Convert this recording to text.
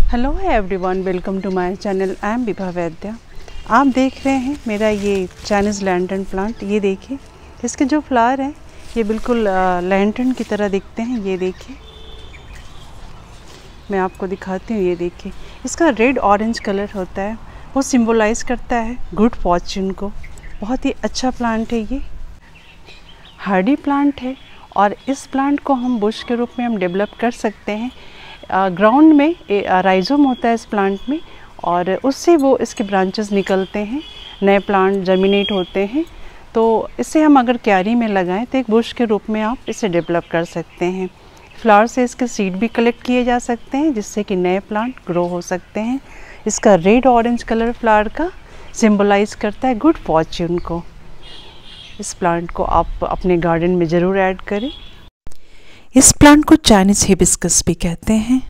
Hello everyone, welcome to my channel. I am Vibha Vaidya. आप देख रहे हैं मेरा ये चाइनीज़ लैंटर्न प्लांट। ये देखिए, इसके जो फ्लावर हैं ये बिल्कुल लैंटर्न की तरह दिखते हैं। ये देखिए, मैं आपको दिखाती हूँ। ये देखिए, इसका रेड ऑरेंज कलर होता है, वो सिंबलाइज करता है गुड फॉर्च्यून को। बहुत ही अच्छा प्लांट है। ये हार्डी प्लांट है और इस प्लांट को हम बुश के रूप में हम डेवलप कर सकते हैं। ग्राउंड में राइजोम होता है इस प्लांट में, और उससे वो इसके ब्रांचेस निकलते हैं, नए प्लांट जर्मिनेट होते हैं। तो इसे हम अगर क्यारी में लगाएं तो एक बुश के रूप में आप इसे डेवलप कर सकते हैं। फ्लावर से इसके सीड भी कलेक्ट किए जा सकते हैं, जिससे कि नए प्लांट ग्रो हो सकते हैं। इसका रेड ऑरेंज कलर फ्लावर का सिंबलाइज करता है गुड फॉर्च्यून को। इस प्लांट को आप अपने गार्डन में ज़रूर ऐड करें। इस प्लांट को चाइनीज़ हिबिस्कस भी कहते हैं।